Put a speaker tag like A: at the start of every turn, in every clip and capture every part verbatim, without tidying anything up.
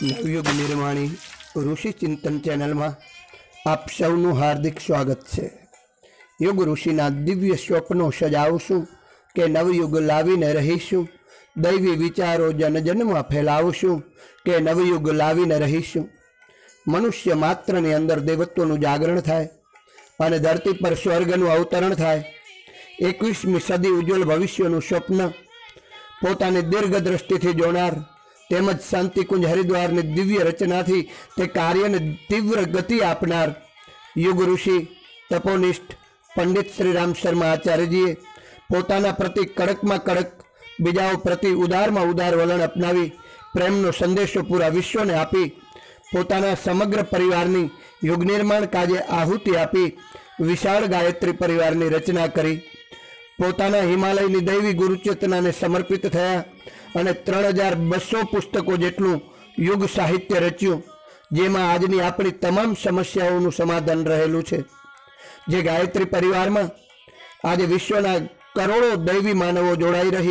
A: नवयुग निर्माणी ऋषि चिंतन चैनल में आप सौनु हार्दिक स्वागत है। युग ऋषिना दिव्य स्वप्नों सजावशुं के नवयुग लावीने रहीशुं, दैवी विचारों जन जन में फैलावशुं के नवयुग लावीने रहीशुं। मनुष्य मात्र ने अंदर देवत्वनुं जागरण थाय अने धरती पर स्वर्गनुं अवतरण थाय। एकवीसमी सदी उज्ज्वल भविष्यनुं स्वप्न पोतानी दीर्घ दृष्टिथी जोनार तेमज शांतिकुंज हरिद्वार ने दिव्य रचना थी ते कार्य ने तीव्र गति आपनार युग ऋषि तपोनिष्ठ पंडित श्रीराम शर्मा आचार्य जी पोताना प्रति कड़क में कड़क बीजाओ प्रति उदार में उदार वलन अपनावी प्रेमनो संदेशो पूरा विश्व ने आपी पोताना समग्र परिवारनी युग निर्माण काजे आहुति आपी विशाल गायत्री परिवारनी रचना करी। पोताना हिमालयनी दैवी गुरुचेतना ने समर्पित थया અને ત્રણ હજાર બસો પુસ્તકો જેટલું યુગ સાહિત્ય રચ્યું, જેમાં આજની આપણી તમામ સમસ્યાઓનું સમાધાન રહેલું છે। જે ગાયત્રી પરિવારમાં આજે વિશ્વના કરોડો દૈવી માનવો જોડાઈ રહી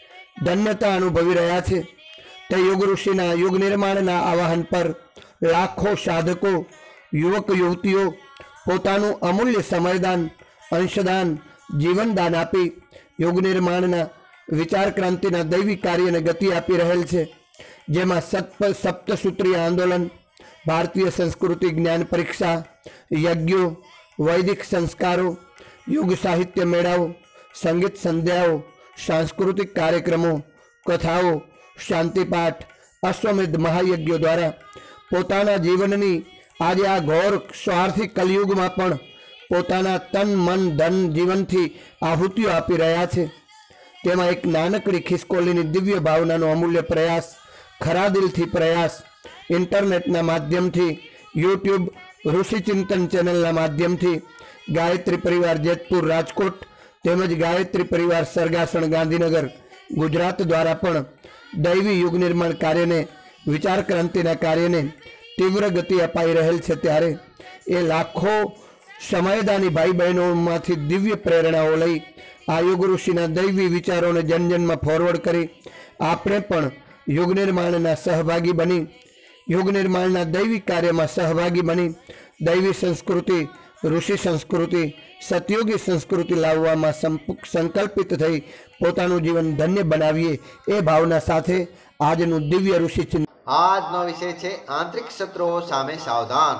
A: ધન્યતા અનુભવી રહ્યા છે, તે યુગ ઋષિના યુગ નિર્માણના આવાહન પર લાખો સાધકો યુવક યુવતીઓ પોતાનું અમૂલ્ય સમયદાન અંશદાન જીવનદાન આપી યુગ નિર્માણના विचार क्रांति दैवी कार्य ने गति आपी रहेल छे। जेमा सत्प सप्तसूत्रीय आंदोलन, भारतीय संस्कृति ज्ञान परीक्षा, यज्ञों, वैदिक संस्कारों, युग साहित्य मेळाओं, संगीत संध्याओं, सांस्कृतिक कार्यक्रमों, कथाओं, शांतिपाठ, अश्वमेध महायज्ञों द्वारा पोताना जीवननी आज आ घोर स्वार्थी कलयुग में पण पोताना तन मन धन जीवन थी आहुतिओ आपी रह्या छे। तेमा एक नानकड़ी खिसकोलीनी दिव्य भावनानो अमूल्य प्रयास, खरा दिलथी प्रयास, इंटरनेटना माध्यमथी, यूट्यूब ऋषि चिंतन चेनलना माध्यमथी गायत्री परिवार जेतपुर राजकोट तेमज गायत्री परिवार सरगासण गांधीनगर गुजरात द्वारा पण दैवी युग निर्माण कार्य ने विचार क्रांतिना कार्य ने तीव्र गति अपाई रहेल छे। त्यारे ए लाखों समयदानी भाई बहनों मांथी दिव्य प्रेरणाओ लई आ युग ऋषिना दैवी विचारों ने जन जन में फॉरवर्ड करी आपणे पण युग निर्माणना सहभागी बनी युग निर्माणना दैवी कार्य में सहभागी बनी दैवी संस्कृति ऋषि संस्कृति सतयुगी संस्कृति लाववामां संकल्पित थई पोतानुं जीवन धन्य बनावीए ए भावना साथे आजनुं दिव्य ऋषि चिंतन।
B: આજનો વિષય છે આંતરિક શત્રુઓ સામે સાવધાન।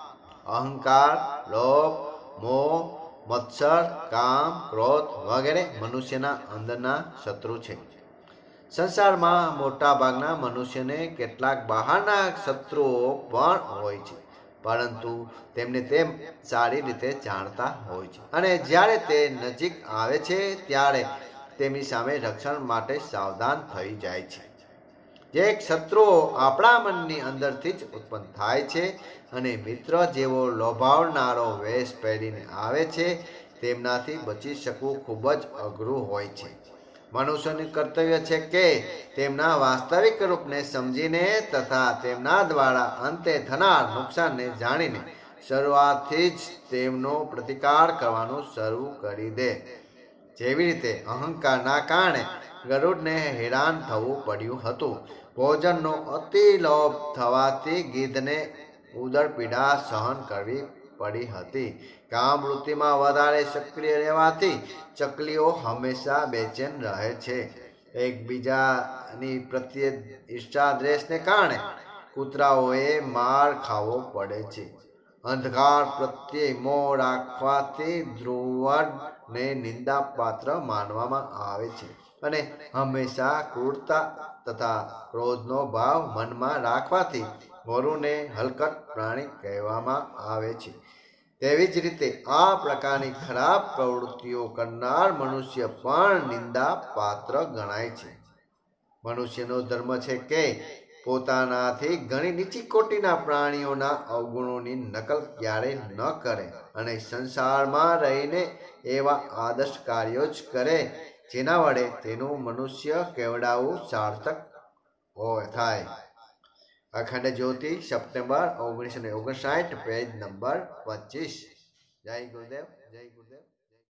B: અહંકાર, લોભ, મોહ, મત્સર, કામ, ક્રોધ વગેરે મનુષ્યના અંદરના શત્રુ છે। સંસારમાં મોટા ભાગના મનુષ્યને કેટલાક બહારના શત્રુઓ પણ હોય છે, પરંતુ તેમને તેમ સારી રીતે જાણતા હોય છે અને જ્યારે તે નજીક આવે છે ત્યારે તેમની સામે રક્ષણ માટે સાવધાન થઈ જાય છે। જે શત્રુઓ આપણા મનની અંદરથી જ ઉત્પન્ન થાય છે અને મિત્ર જેવો લોભાવનારો વેશ પહેરીને આવે છે તેમનાથી બચી શકવું ખૂબ જ અઘરું હોય છે। મનુષ્યનું કર્તવ્ય છે કે તેમના વાસ્તવિક રૂપને સમજીને તથા તેમના દ્વારા અંતે થનાર નુકસાનને જાણીને શરૂઆતથી જ તેમનો પ્રતિકાર કરવાનું શરૂ કરી દે। જેવી રીતે અહંકારના કારણે ગરુડને હેરાન થવું પડ્યું હતું। ભોજનનો અતિ લોભ થવાથી ગીધને ઉદર પીડા સહન કરવી પડી હતી। કામવૃત્તિમાં વધારે સક્રિય રહેવાથી ચકલીઓ હંમેશા બેચેન રહે છે। એકબીજાની પ્રત્યે ઈર્ષા દ્વેષને કારણે કૂતરાઓએ માર ખાવો પડે છે। અંધકાર પ્રત્યે મોહ રાખવાથી ધ્રુવને નિંદા પાત્ર માનવામાં આવે છે અને હંમેશા ક્રૂરતા તથા ક્રોધનો ભાવ મનમાં રાખવાથી વરુને હલકટ પ્રાણી કહેવામાં આવે છે। તેવી જ રીતે આ પ્રકારની ખરાબ પ્રવૃત્તિઓ કરનાર મનુષ્ય પણ નિંદા પાત્ર ગણાય છે। મનુષ્યનો ધર્મ છે કે પોતાનાથી ઘણી નીચી કોટીના પ્રાણીઓના અવગુણોની નકલ ક્યારેય ન કરે અને સંસારમાં રહીને એવા આદર્શ કાર્યો જ કરે જેના વડે તેનું મનુષ્ય કેવડાવું સાર્થક થાય। અખંડ જ્યોતિ સપ્ટેમ્બર ઓગણીસો ને ઓગણસાઠ પેજ નંબર પચીસ। જય ગુરુદેવ, જય ગુરુદેવ।